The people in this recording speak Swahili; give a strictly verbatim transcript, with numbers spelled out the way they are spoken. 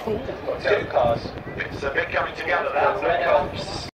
Got two cars. It's a bit coming together now.